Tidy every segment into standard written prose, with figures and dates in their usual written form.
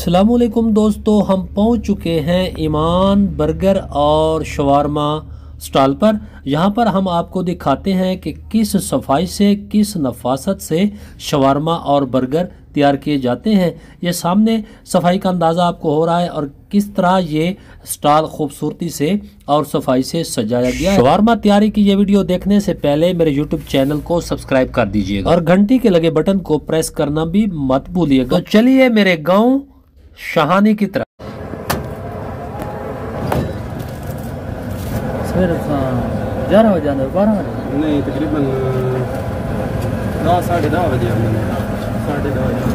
अस्सलामुअलैकुम दोस्तों, हम पहुंच चुके हैं ईमान बर्गर और शवारमा स्टॉल पर। यहां पर हम आपको दिखाते हैं कि किस सफाई से, किस नफासत से शवारमा और बर्गर तैयार किए जाते हैं। ये सामने सफाई का अंदाज़ा आपको हो रहा है और किस तरह ये स्टॉल खूबसूरती से और सफाई से सजाया गया है। शवारमा तैयारी की ये वीडियो देखने से पहले मेरे यूट्यूब चैनल को सब्सक्राइब कर दीजिएगा और घंटी के लगे बटन को प्रेस करना भी मत भूलिएगा। तो चलिए मेरे गाँव शाहानी की तरफ। सवेरे 11 बजे आने 12 बजे नहीं, तकरीबन 10 साढ़े 10 बजे आने 10:30 बजे।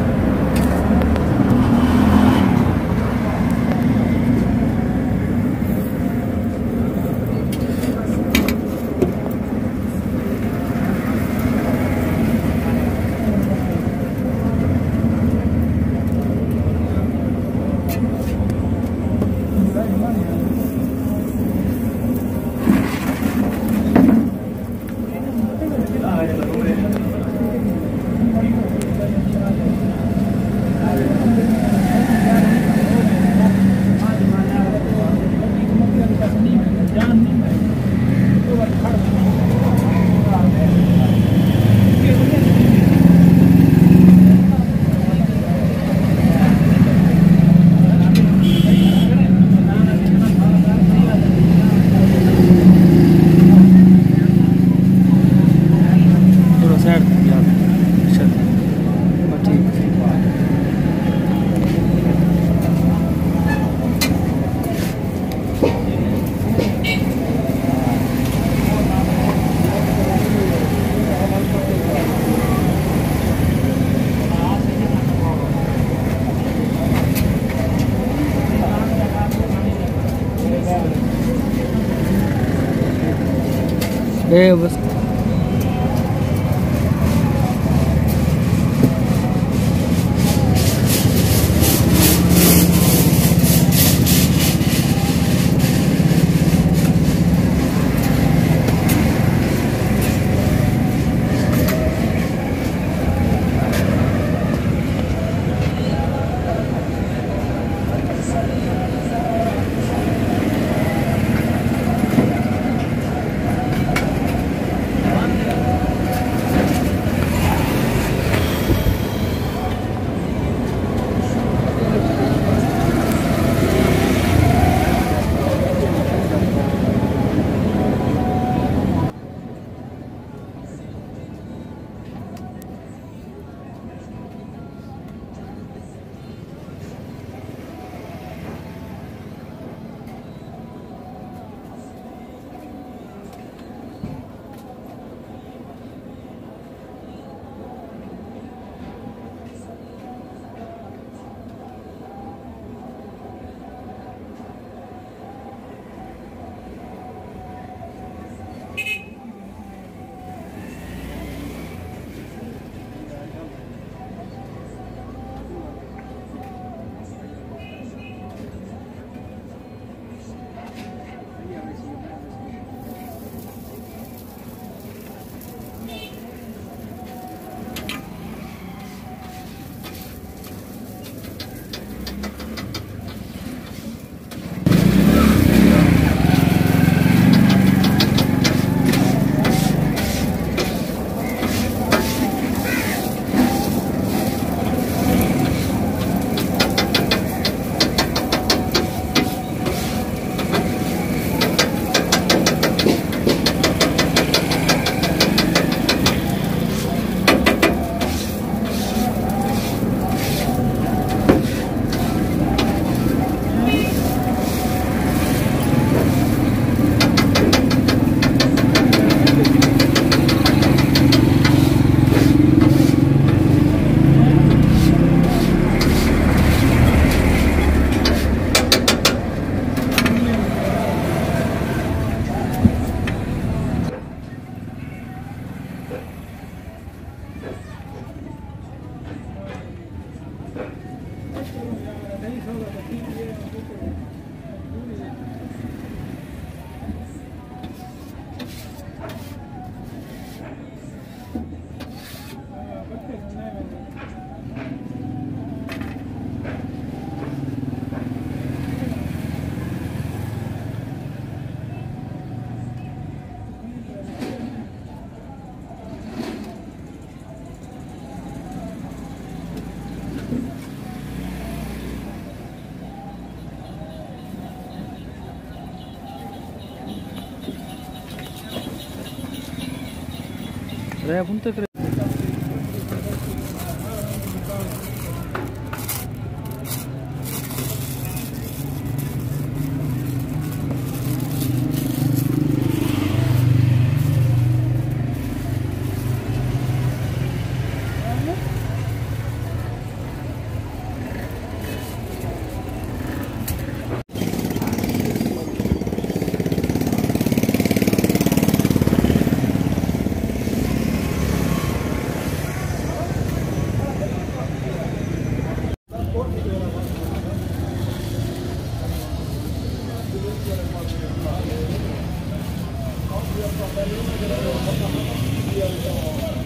बस Rap untuk Gracias.